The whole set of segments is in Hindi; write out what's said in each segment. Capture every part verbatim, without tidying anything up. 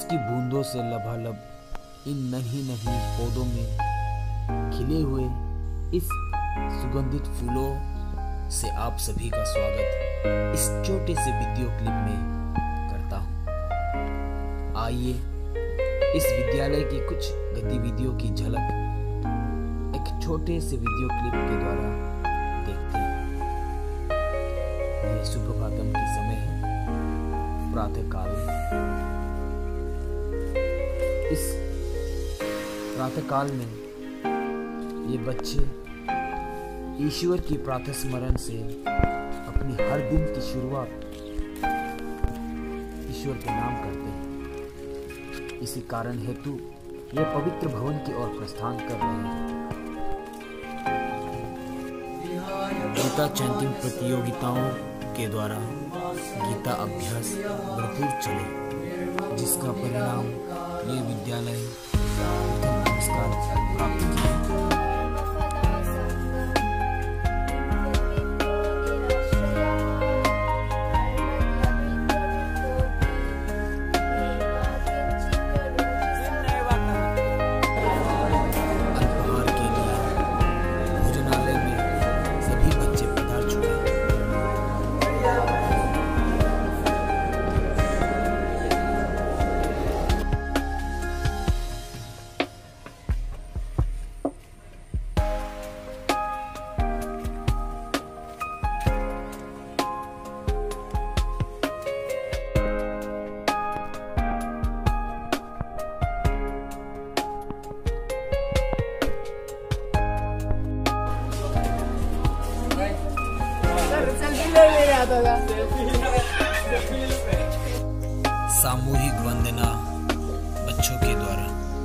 की बूंदों से लबालब इन नन्ही नन्ही पौधों में खिले हुए इस सुगंधित फूलों से आप सभी का स्वागत इस छोटे से वीडियो क्लिप में करता हूँ। आइए इस विद्यालय की कुछ गतिविधियों की झलक एक छोटे से वीडियो क्लिप के द्वारा देखते हैं। यह सुप्रभातम की समय है, प्रातः काल। इस प्रातः काल में ये बच्चे ईश्वर की प्रातः स्मरण से अपनी हर दिन की शुरुआत ईश्वर के नाम करते हैं। इसी कारण हेतु ये पवित्र भवन की ओर प्रस्थान कर रहे हैं। गीता चैंटिंग प्रतियोगिताओं के द्वारा गीता अभ्यास भरपूर चले, जिसका परिणाम ये विद्यालय प्रथम पुरस्कार प्राप्त किया। अल्पाहार के लिए भोजनालय में सभी बच्चे पधार चुके हैं। सामूहिक वंदना बच्चों के द्वारा।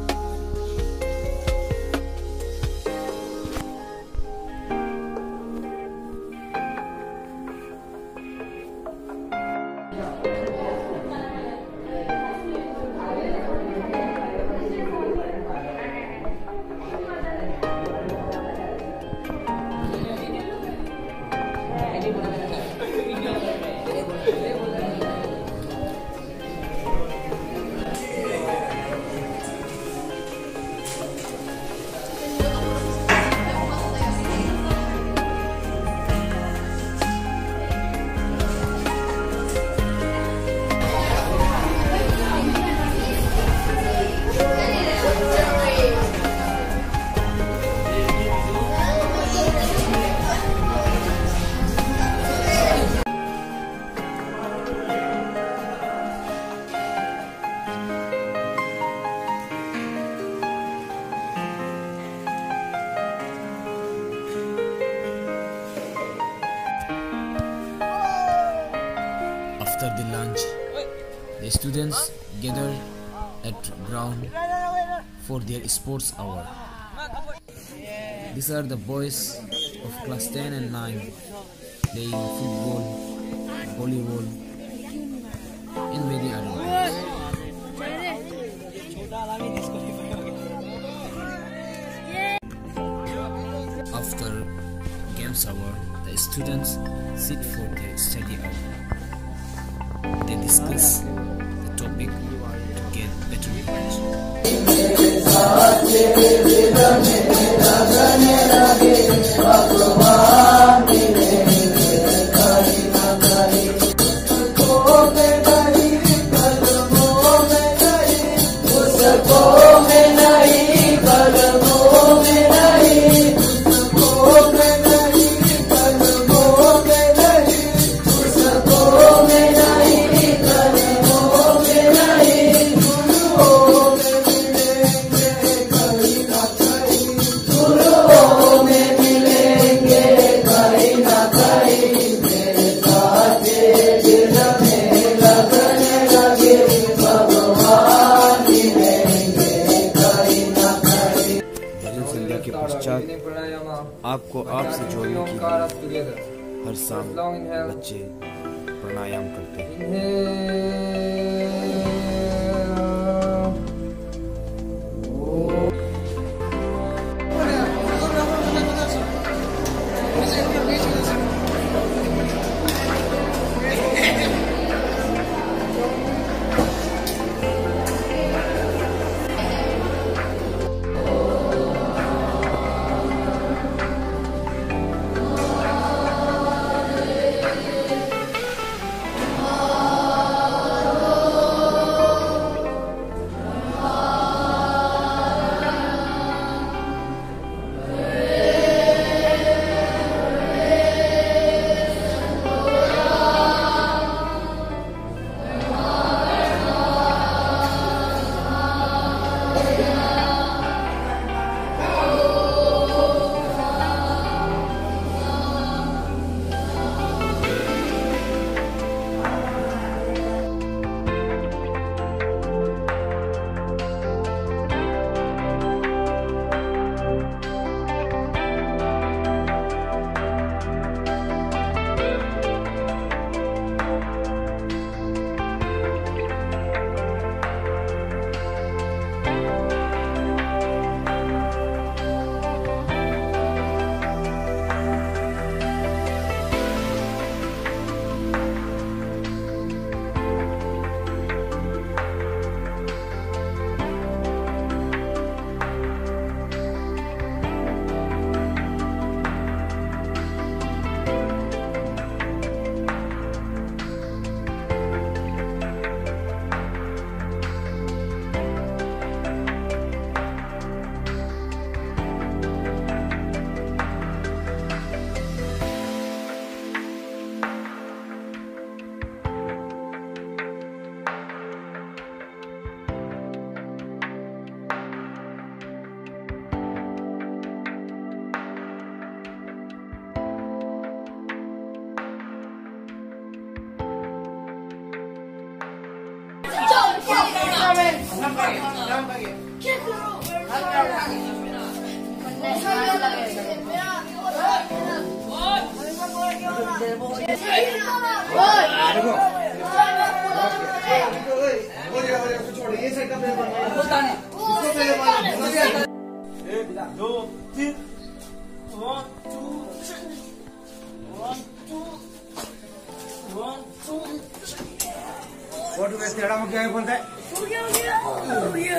After the lunch, the students gather at ground for their sports hour. These are the boys of class ten and nine playing football, volleyball, and many other games. After games hour, the students sit for their study hour. They discuss the topic to get better के पश्चात आपको आपसे जोड़ने के लिए हर साल बच्चे प्राणायाम करते हैं। दो तीन one two one two one two photo कैसे एड़ा में क्या है बोलता है हो गया हो गया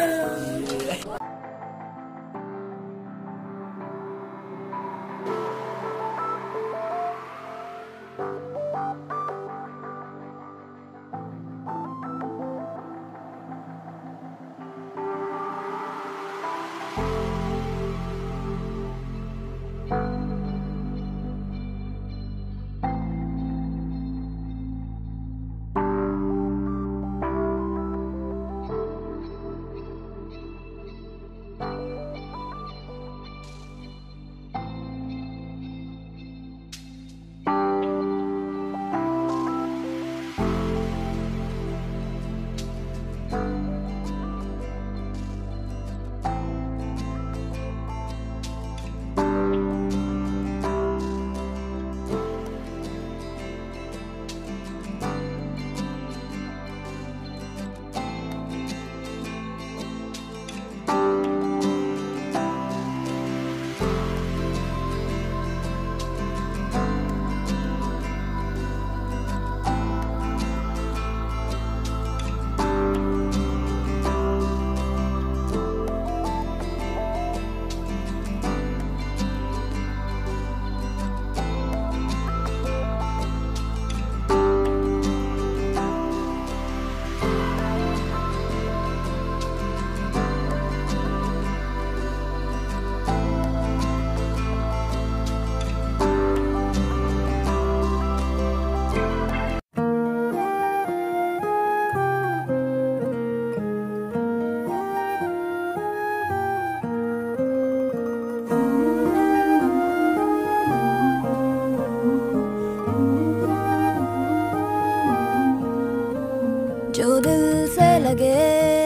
जो दिल से लगे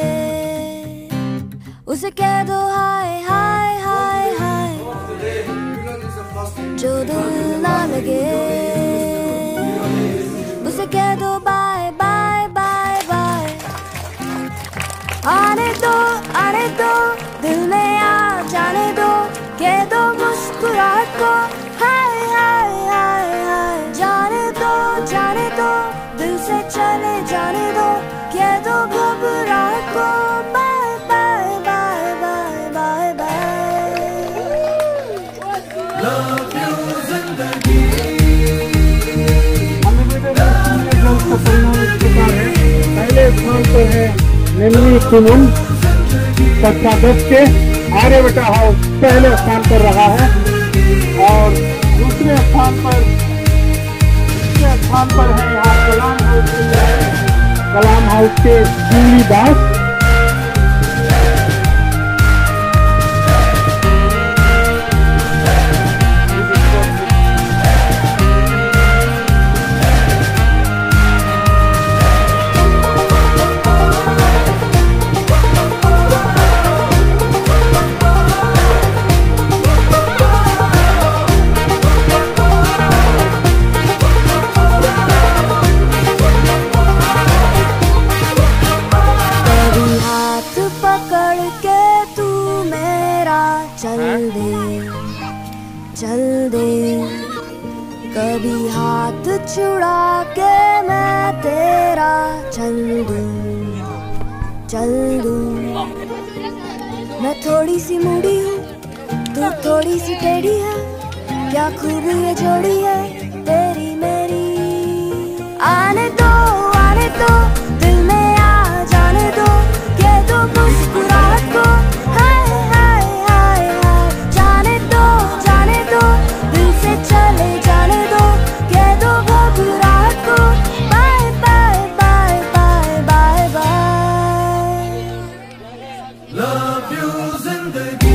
उसे कह दो हाय हाय हाय हाय, जो दिल ना लगे उसे कह दो बाय बाय बाय बाय। आने दो आने दो दिल में आ जाने दो, कह दो मुस्कुराहट को हाय हाय हाय हाय। जाने दो जाने दो दिल से चले जाने दो, कह दो घबराहट को bye bye bye bye bye bye. Love you जिंदगी। पहले स्थान पर है निम्नी कुनुम कक्षा दस के आर्यभट्ट हाउस पहले स्थान पर रहा है, और दूसरे स्थान पर दूसरे स्थान पर है यहाँ कलाम हाउस कलाम हाउस के जूली दास। चल दे चल दे कभी हाथ छुड़ा के मैं तेरा चल दूं चल दूं। मैं थोड़ी सी मूडी हूँ तू थोड़ी सी टेढ़ी है, क्या खूब ये जोड़ी है तेरी मेरी। आने दो आने दो दिल में आ जाने दो, कह दो मुस्कुराहट को हाय हाय हाय हाय। जाने दो जाने दो दिल से चले जाने दो, कह दो घबराहट को bye bye bye bye bye bye. Love you जिंदगी।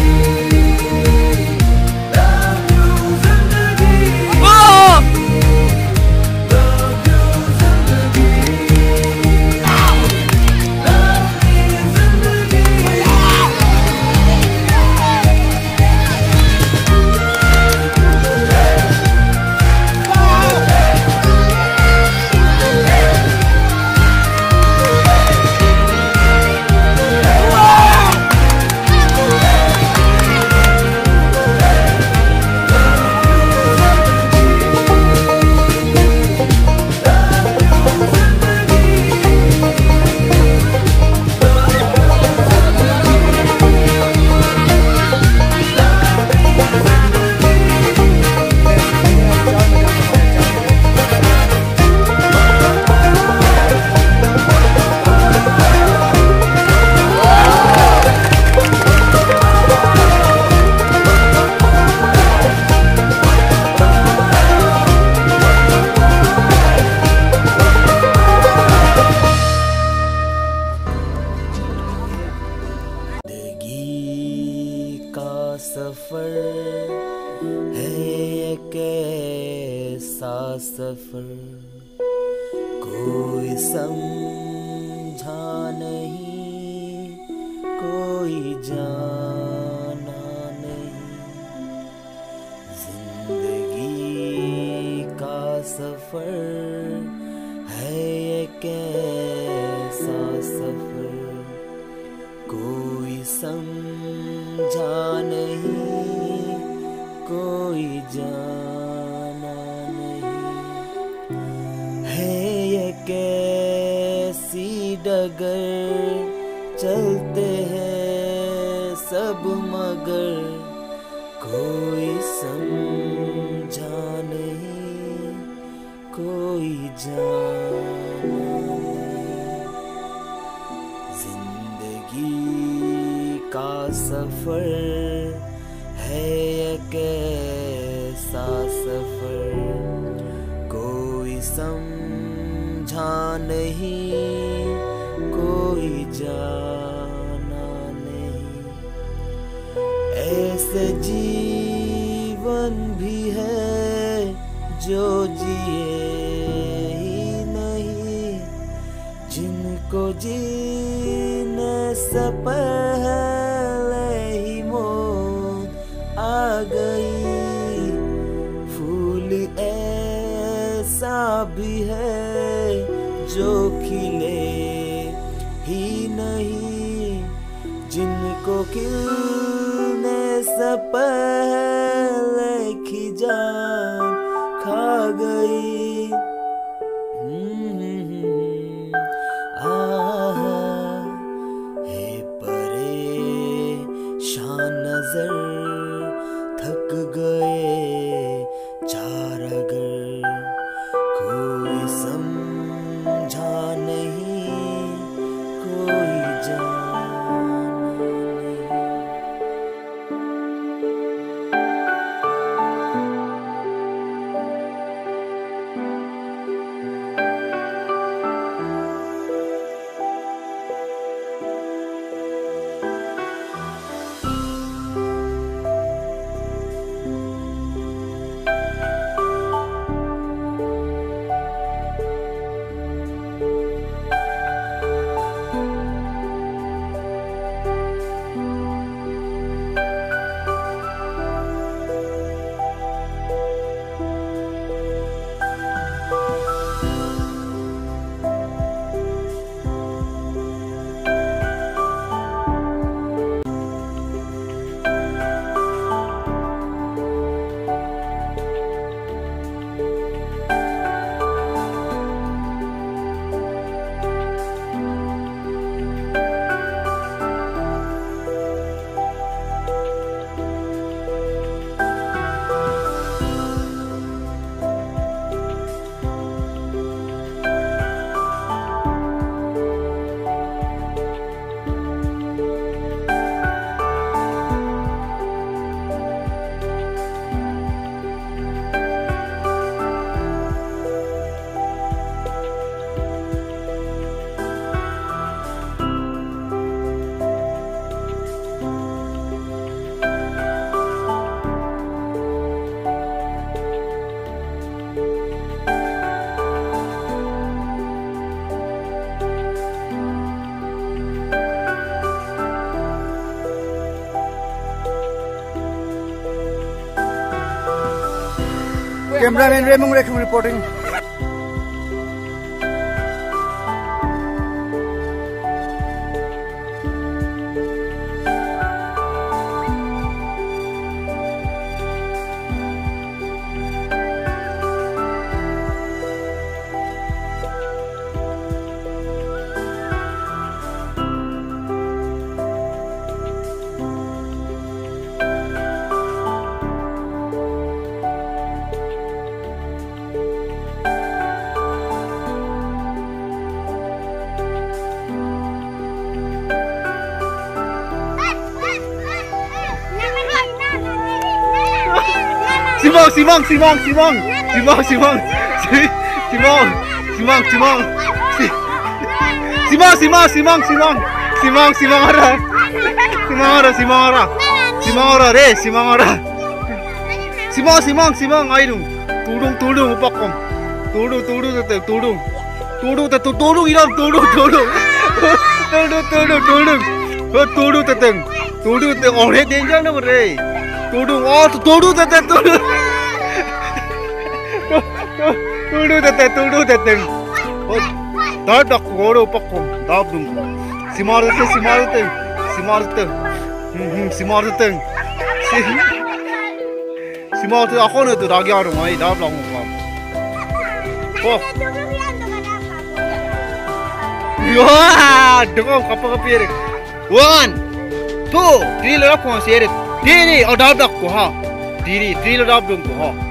Love you जिंदगी। Love you जिंदगी। Love me सफर है ये कैसा सफर, कोई समझा नहीं, कोई जाना नहीं। जिंदगी का सफर है ये कैसा सफर, कोई समझा नहीं, कोई जाना नहीं। है ये कैसी डगर, चलते हैं सब मगर, कोई समझा नहीं, कोई जाना नहीं। जिंदगी का सफर है ये कैसा सफर, कोई समझा नहीं, कोई जाना नहीं। ऐसे जीवन भी है जो जिए ही नहीं, जिनको जीने से पहले ही मौत आ गई। फूल ऐसा भी है जो खिले ही नहीं, जिनको खिलने से पहले खिजान खा गई। है परेशान नजर, थक गए चार अगर, कोई समझा नहीं, कोई जाना नहीं। Cameraman Raymond Rekham reporting. Simon, Simon, Simon, Simon, Simon, Simon, Simon, Simon, Simon, Simon, Simon, Simon, Simon, Simon, Simon ada, Simon ada, Simon ada. Simang re, simang ora. Simang, simang, simang, airung. Tudung, tudung, upakom. Tudung, tudung, tetep, tudung. Tudung, tetep, tudung, iram, tudung, tudung. Tudung, tudung, tudung. Oh, tudung, tetep. Tudung, tetep, orang danger na re. Tudung, oh, tudung, tetep, tudung. Tudung, tetep, tudung, tetep. Oh, dah dah, orang upakom, dah dung. Simar tetep, simar tetep, simar tetep. Hmm, hmm, simar tetep. Simar tetep, aku ni tu lagi orang mai, dah belang muka. Oh. Wah, dengar apa kapir. One, two, three lerap kau sirik. Three, oh dah dah kau ha. Three, three lerap dong kau ha.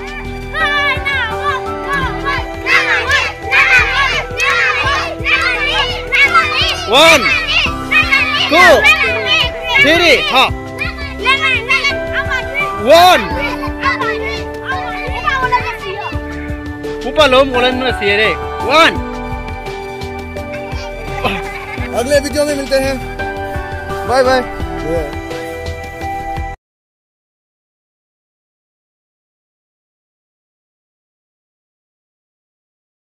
One, two, three, ha. One. ऊपर लोम गोलन में सिरे. One. अगले वीडियो में मिलते हैं. Bye bye.